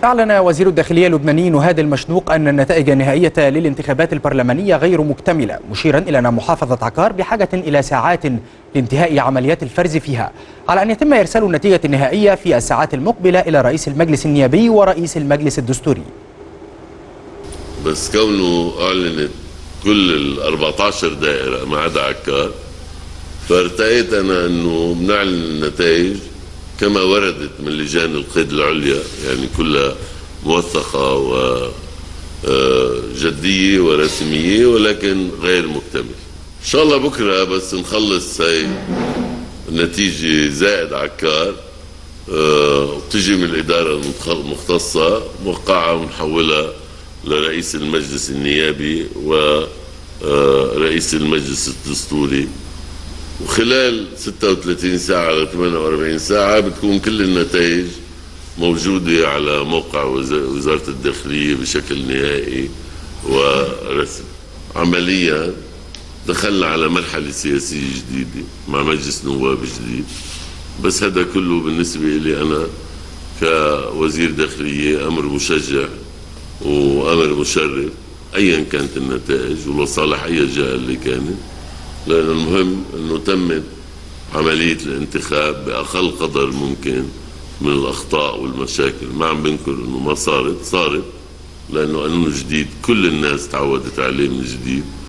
أعلن وزير الداخلية اللبناني نهاد المشنوق أن النتائج النهائية للانتخابات البرلمانية غير مكتملة، مشيرا إلى أن محافظة عكار بحاجة إلى ساعات لانتهاء عمليات الفرز فيها، على أن يتم إرسال النتيجة النهائية في الساعات المقبلة إلى رئيس المجلس النيابي ورئيس المجلس الدستوري. بس كونه أعلنت كل ال 14 دائرة ما عدا عكار، فارتأيت أنا أنه بنعلن النتائج كما وردت من لجان القيد العليا، يعني كلها موثقة وجدية ورسمية ولكن غير مكتملة. إن شاء الله بكرة بس نخلص هاي النتيجة زائد عكار وتجي من الإدارة المختصة موقعة ونحولها لرئيس المجلس النيابي ورئيس المجلس الدستوري، وخلال 36 ساعة ل 48 ساعة بتكون كل النتائج موجودة على موقع وزارة الداخلية بشكل نهائي ورسمي. عمليا دخلنا على مرحلة سياسية جديدة مع مجلس نواب جديد، بس هذا كله بالنسبة لي أنا كوزير داخلية أمر مشجع وأمر مشرف أيا كانت النتائج ولصالح أي جهة اللي كانت، لأن المهم أنه تمت عملية الانتخاب بأقل قدر ممكن من الأخطاء والمشاكل. ما عم بنكر أنه ما صارت، لأنه قانون جديد كل الناس تعودت عليه من جديد،